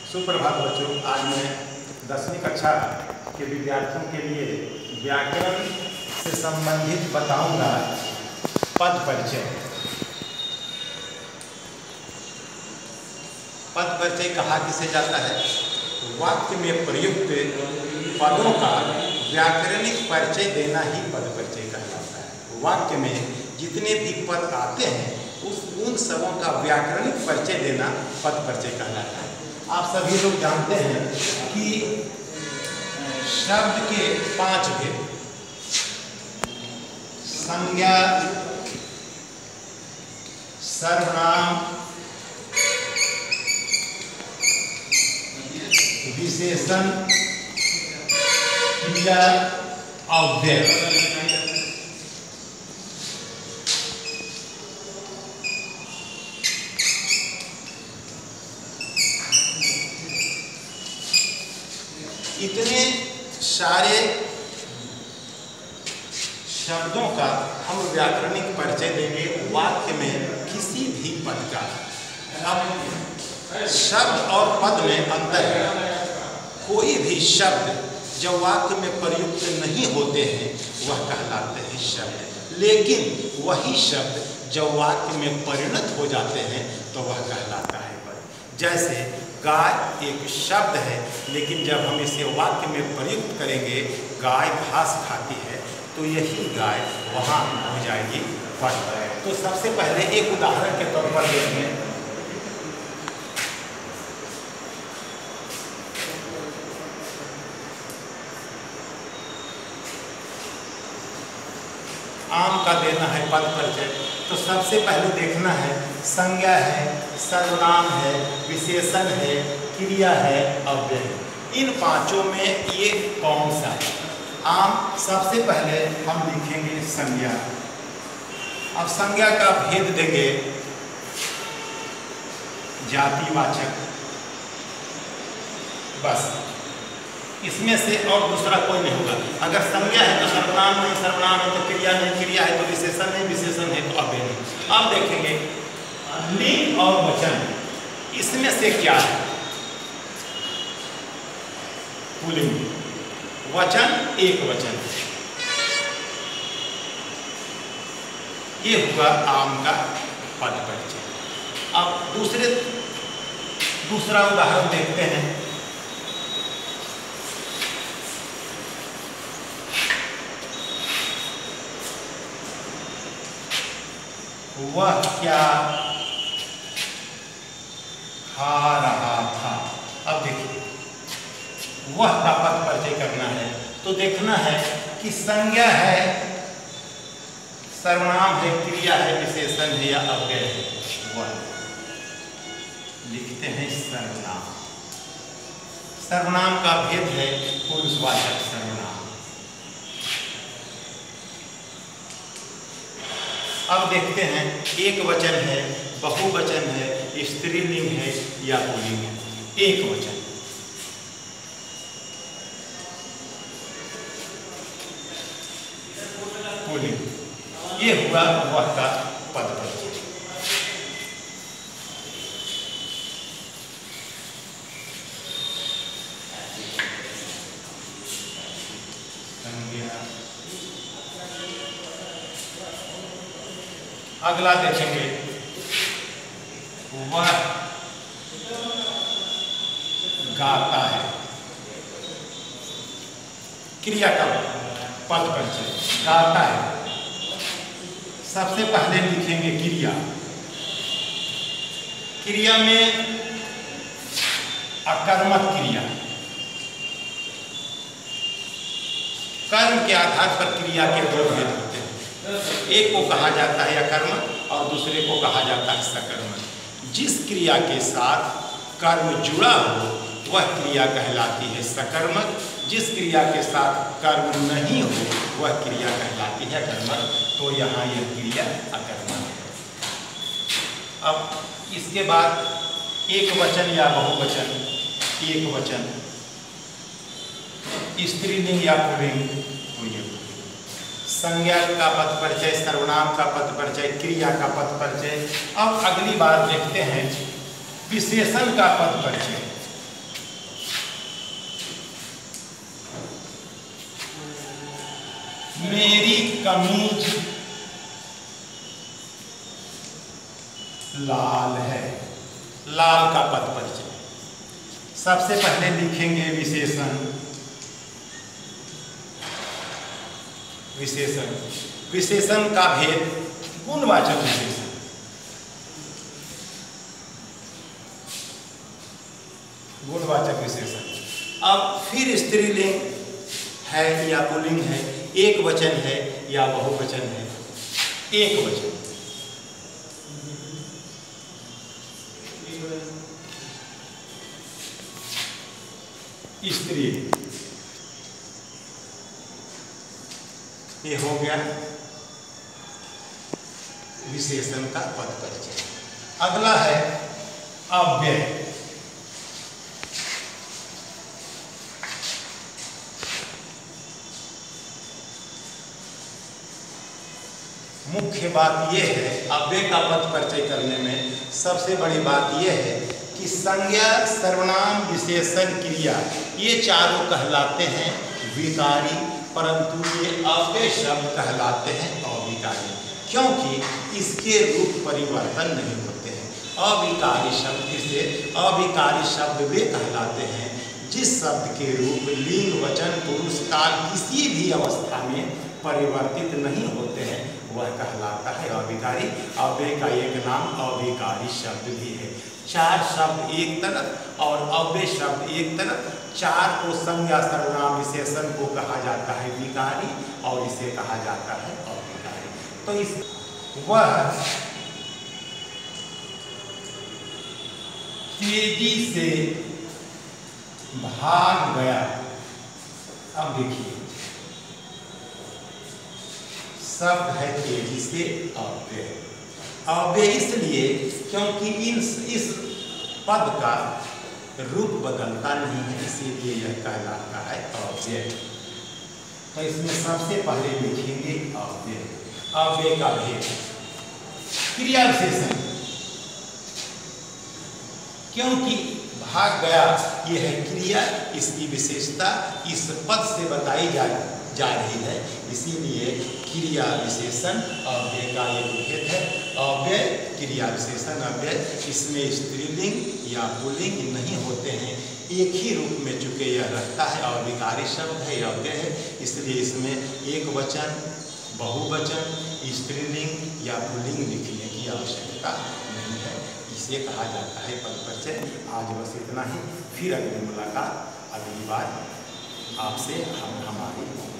सुप्रभात बच्चों, आज मैं 10वीं कक्षा के विद्यार्थियों के लिए व्याकरण से संबंधित बताऊंगा पद परिचय। पद परिचय कहा किसे जाता है? वाक्य में प्रयुक्त पदों का व्याकरणिक परिचय देना ही पद परिचय कहलाता है। वाक्य में जितने भी पद आते हैं उन सबों का व्याकरणिक परिचय देना पद परिचय कहलाता है। आप सभी लोग जानते हैं कि शब्द के 5 भेद: संज्ञा, सर्वनाम, विशेषण, क्रिया, अव्यय। इतने सारे शब्दों का हम व्याकरणिक परिचय देंगे वाक्य में किसी भी पद का। अब शब्द और पद में अंतर है। कोई भी शब्द जब वाक्य में प्रयुक्त नहीं होते हैं वह कहलाते हैं शब्द, लेकिन वही शब्द जब वाक्य में परिणत हो जाते हैं तो वह कहलाता है पद। जैसे गाय एक शब्द है, लेकिन जब हम इसे वाक्य में प्रयुक्त करेंगे, गाय घास खाती है, तो यही गाय वहाँ हो जाएगी पद। तो सबसे पहले एक उदाहरण के तौर पर देखें। आम का देना है पद परिचय, तो सबसे पहले देखना है संज्ञा है, सर्वनाम है, विशेषण है, क्रिया है, अव्यय। इन पांचों में ये कौन सा है? आम। सबसे पहले हम लिखेंगे संज्ञा। अब संज्ञा का भेद देंगे जातिवाचक, बस। इसमें से और दूसरा कोई नहीं होगा। अगर संज्ञा है तो सर्वनाम नहीं, सर्वनाम है तो क्रिया नहीं, क्रिया है तो विशेषण नहीं, विशेषण है तो अव्यय नहीं। अब देखेंगे लिंग और वचन, इसमें से क्या है? पुल्लिंग, वचन एक वचन। ये हुआ आम का पद परिचय। अब दूसरा उदाहरण देखते हैं। वह क्या खा रहा था। अब देखिए, वह का पद परिचय करना है तो देखना है कि संज्ञा है, सर्वनाम है, क्रिया है, विशेषण है या अव्यय है। वह लिखते हैं सर्वनाम। सर्वनाम का भेद है पुरुषवाचक सर्वनाम। अब देखते हैं एक वचन है, बहुवचन है, स्त्रीलिंग है या पुल्लिंग है। एक वचन, पुल्लिंग। ये हुआ वह का पद परिचय। अगला देखेंगे, वह गाता है। क्रिया का पद परिचय, गाता है। सबसे पहले लिखेंगे क्रिया। क्रिया में अकर्मक क्रिया, कर्म के आधार पर क्रिया के दो भेद होते हैं। एक को कहा जाता है अकर्मक और दूसरे को कहा जाता है सकर्मक। जिस क्रिया के साथ कर्म जुड़ा हो वह क्रिया कहलाती है सकर्मक। जिस क्रिया के साथ कर्म नहीं हो वह क्रिया कहलाती है कर्मक। तो यहाँ यह क्रिया अकर्मक है। अब इसके बाद एक वचन या बहुवचन। एक वचन, स्त्रीलिंग या पुल्लिंग। संज्ञा का पद परिचय, सर्वनाम का पद परिचय, क्रिया का पद परिचय। अब अगली बार देखते हैं विशेषण का पद परिचय। मेरी कमीज लाल है। लाल का पद परिचय। सबसे पहले लिखेंगे विशेषण। विशेषण, विशेषण का भेद गुणवाचक विशेषण। गुणवाचक विशेषण। अब फिर स्त्रीलिंग है या पुल्लिंग है, एक वचन है या बहुवचन है। एक वचन। स्त्री, ये हो गया विशेषण का पद परिचय। अगला है अव्यय। मुख्य बात यह है अव्यय का पद परिचय करने में सबसे बड़ी बात यह है कि संज्ञा, सर्वनाम, विशेषण, क्रिया ये चारों कहलाते हैं विकारी, परंतु ये अव्यय शब्द कहलाते हैं अविकारी, क्योंकि इसके रूप परिवर्तन नहीं होते हैं। अविकारी शब्द से अविकारी शब्द वे कहलाते हैं जिस शब्द के रूप लिंग, वचन, पुरुष, काल किसी भी अवस्था में परिवर्तित नहीं होते हैं, वह कहलाता है अविकारी। अव्यय का एक नाम अविकारी शब्द भी है। चार शब्द एक तरफ और अव्यय शब्द एक तरफ, चार को संज्ञा, सर्वनाम, विशेषण को कहा जाता है विकारी और इसे कहा जाता है अविकारी। तो इस वह तेजी से भाग गया। अब देखिए शब्द है तेजी से अव्यय। अव्यय इसलिए क्योंकि इस पद का रूप बदलता नहीं है, इसीलिए यह कहलाता है अव्यय। तो इसमें सबसे पहले लिखेंगे अव्यय। अव्यय का भेद। क्रिया विशेषण, क्योंकि भाग गया यह है क्रिया, इसकी विशेषता इस पद से बताई जा रही है, इसीलिए क्रिया विशेषण अव्यय का एक भेद है। अव्यय, क्रिया विशेषण, अव्यय, इसमें स्त्रीलिंग या पुल्लिंग नहीं होते हैं, एक ही रूप में चूंकि यह रहता है अविकारी शब्द है, अव्यय है, इसलिए इसमें एक वचन, बहुवचन, स्त्रीलिंग या पुल्लिंग लिखने की आवश्यकता नहीं है। इसे कहा जाता है पद परिचय। आज बस इतना ही, फिर अगली मुलाकात अगली बार आपसे हम हमारी